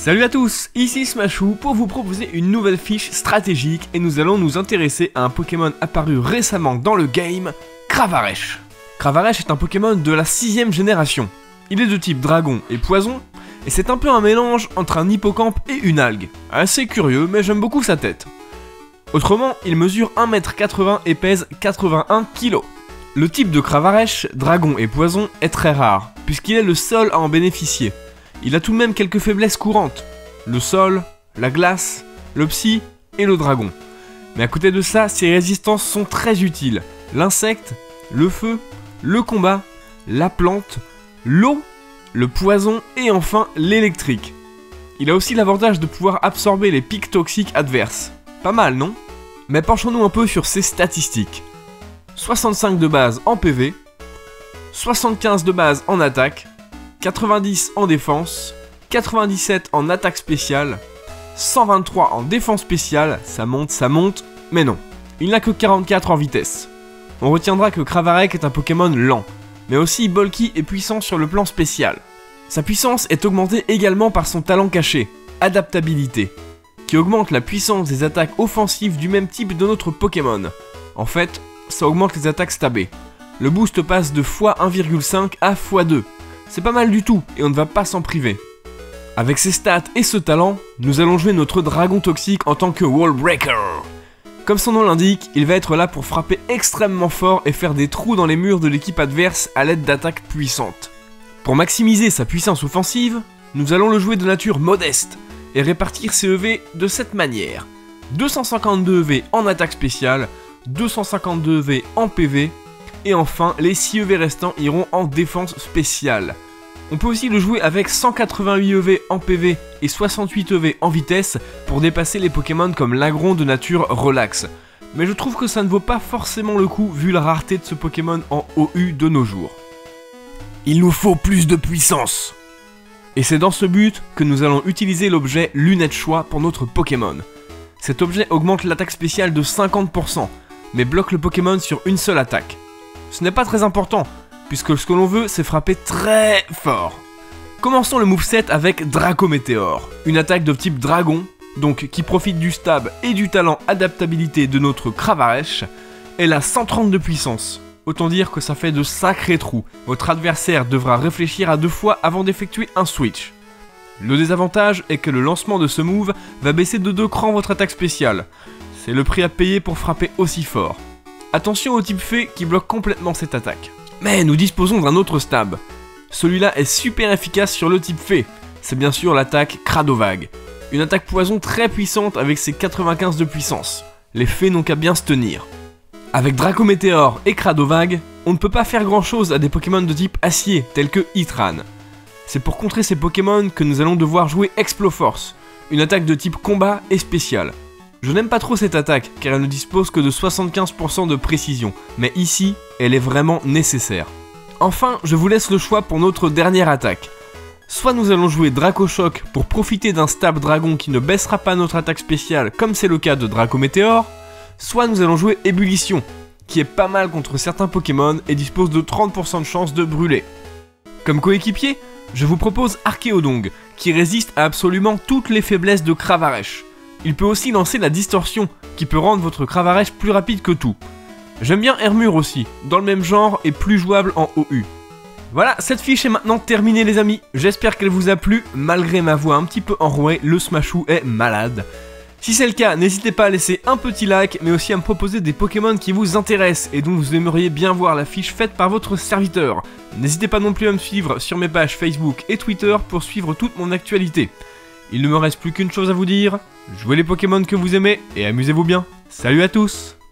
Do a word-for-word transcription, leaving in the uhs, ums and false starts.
Salut à tous, ici Smashou pour vous proposer une nouvelle fiche stratégique et nous allons nous intéresser à un Pokémon apparu récemment dans le game, Cravaresh. Cravaresh est un Pokémon de la sixième génération. Il est de type dragon et poison, et c'est un peu un mélange entre un hippocampe et une algue. Assez curieux, mais j'aime beaucoup sa tête. Autrement, il mesure un mètre quatre-vingts et pèse quatre-vingt-un kilos. Le type de Cravaresh, dragon et poison, est très rare, puisqu'il est le seul à en bénéficier. Il a tout de même quelques faiblesses courantes, le sol, la glace, le psy et le dragon. Mais à côté de ça, ses résistances sont très utiles. L'insecte, le feu, le combat, la plante, l'eau, le poison et enfin l'électrique. Il a aussi l'avantage de pouvoir absorber les pics toxiques adverses. Pas mal, non? Mais penchons-nous un peu sur ses statistiques. soixante-cinq de base en P V, soixante-quinze de base en attaque, quatre-vingt-dix en défense, quatre-vingt-dix-sept en attaque spéciale, cent vingt-trois en défense spéciale, ça monte, ça monte, mais non, il n'a que quarante-quatre en vitesse. On retiendra que Cravaresh est un Pokémon lent, mais aussi bulky et puissant sur le plan spécial. Sa puissance est augmentée également par son talent caché, adaptabilité, qui augmente la puissance des attaques offensives du même type de notre Pokémon. En fait, ça augmente les attaques stabées. Le boost passe de fois un virgule cinq à fois deux. C'est pas mal du tout, et on ne va pas s'en priver. Avec ses stats et ce talent, nous allons jouer notre dragon toxique en tant que Wall Breaker. Comme son nom l'indique, il va être là pour frapper extrêmement fort et faire des trous dans les murs de l'équipe adverse à l'aide d'attaques puissantes. Pour maximiser sa puissance offensive, nous allons le jouer de nature modeste, et répartir ses E V de cette manière. deux cent cinquante-deux E V en attaque spéciale, deux cent cinquante-deux E V en P V, et enfin, les six E V restants iront en défense spéciale. On peut aussi le jouer avec cent quatre-vingt-huit E V en P V et soixante-huit E V en vitesse pour dépasser les Pokémon comme l'agron de nature relax. Mais je trouve que ça ne vaut pas forcément le coup vu la rareté de ce Pokémon en O U de nos jours. Il nous faut plus de puissance. Et c'est dans ce but que nous allons utiliser l'objet Lunette Choix pour notre Pokémon. Cet objet augmente l'attaque spéciale de cinquante pour cent, mais bloque le Pokémon sur une seule attaque. Ce n'est pas très important, puisque ce que l'on veut, c'est frapper très fort. Commençons le moveset avec Dracométéore, une attaque de type dragon, donc qui profite du stab et du talent adaptabilité de notre Cravaresh. Elle a cent trente de puissance, autant dire que ça fait de sacrés trous. Votre adversaire devra réfléchir à deux fois avant d'effectuer un switch. Le désavantage est que le lancement de ce move va baisser de deux crans votre attaque spéciale. C'est le prix à payer pour frapper aussi fort. Attention au type fée qui bloque complètement cette attaque. Mais nous disposons d'un autre stab. Celui-là est super efficace sur le type fée. C'est bien sûr l'attaque Cradovag. Une attaque poison très puissante avec ses quatre-vingt-quinze de puissance. Les fées n'ont qu'à bien se tenir. Avec Dracométéore et Cradovag, on ne peut pas faire grand chose à des Pokémon de type acier tels que Heatran. C'est pour contrer ces Pokémon que nous allons devoir jouer Exploforce, une attaque de type combat et spécial. Je n'aime pas trop cette attaque, car elle ne dispose que de soixante-quinze pour cent de précision, mais ici, elle est vraiment nécessaire. Enfin, je vous laisse le choix pour notre dernière attaque. Soit nous allons jouer Dracochoc pour profiter d'un stab dragon qui ne baissera pas notre attaque spéciale, comme c'est le cas de Dracométéore, soit nous allons jouer Ébullition, qui est pas mal contre certains Pokémon et dispose de trente pour cent de chance de brûler. Comme coéquipier, je vous propose Archéodongue, qui résiste à absolument toutes les faiblesses de Cravaresh. Il peut aussi lancer la distorsion, qui peut rendre votre Cravaresh plus rapide que tout. J'aime bien Hermure aussi, dans le même genre et plus jouable en O U. Voilà, cette fiche est maintenant terminée les amis, j'espère qu'elle vous a plu, malgré ma voix un petit peu enrouée, le Smashou est malade. Si c'est le cas, n'hésitez pas à laisser un petit like, mais aussi à me proposer des Pokémon qui vous intéressent et dont vous aimeriez bien voir la fiche faite par votre serviteur. N'hésitez pas non plus à me suivre sur mes pages Facebook et Twitter pour suivre toute mon actualité. Il ne me reste plus qu'une chose à vous dire, jouez les Pokémon que vous aimez et amusez-vous bien. Salut à tous!